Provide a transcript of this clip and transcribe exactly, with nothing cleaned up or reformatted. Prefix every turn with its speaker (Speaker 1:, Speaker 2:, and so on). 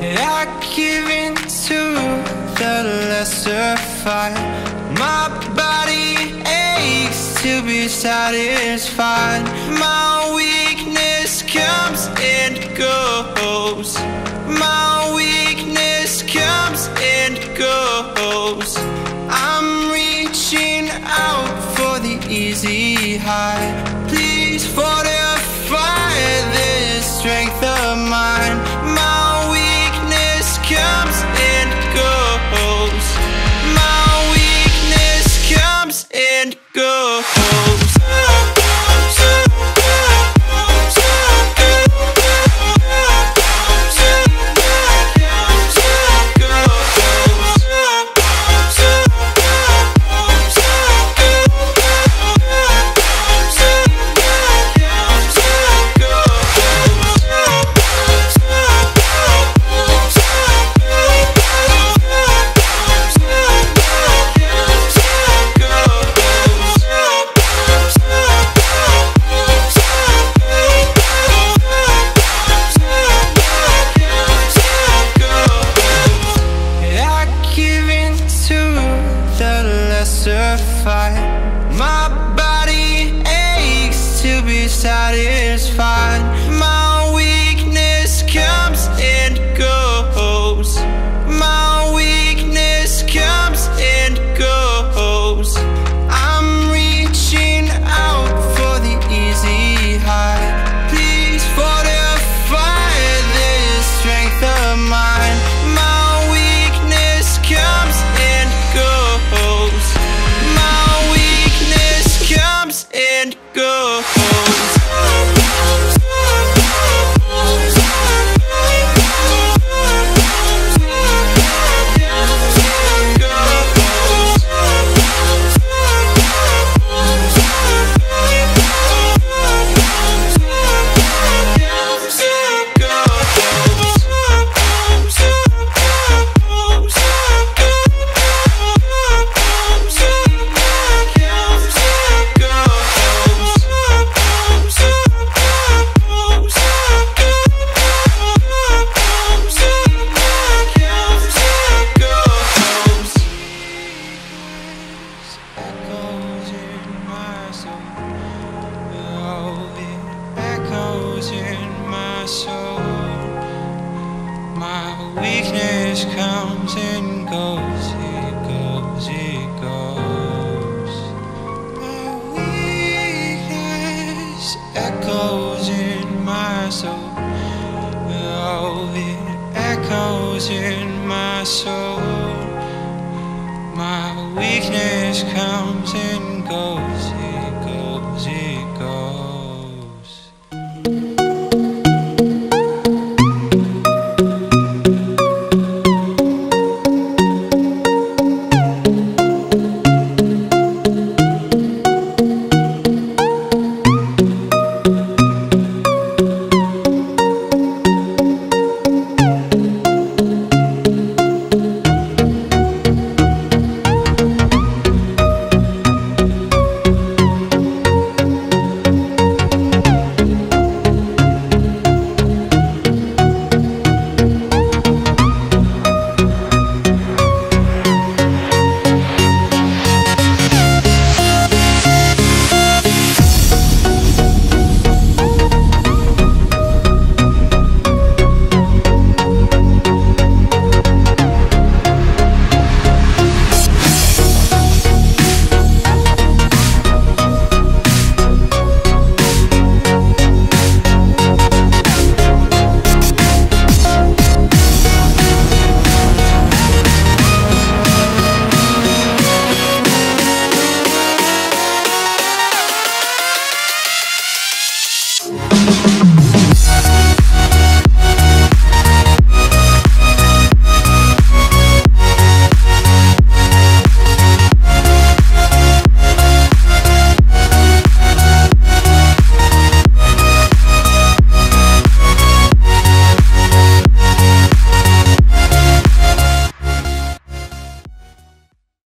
Speaker 1: I give in to the lesser fight. My body aches to be satisfied. My weakness comes and goes. My weakness comes and goes. I'm reaching out for the easy high. Please fortify this strength of mine. My weakness comes and goes. My weakness comes and goes. My body aches to be satisfied. My weakness comes and goes. My weakness comes and goes. I'm reaching out for the easy high. Please fortify this strength of mine. My weakness comes and goes. Comes and goes. Weakness comes and goes, it goes, it goes. My weakness echoes in my soul. Oh, it echoes in my soul. My weakness comes and goes.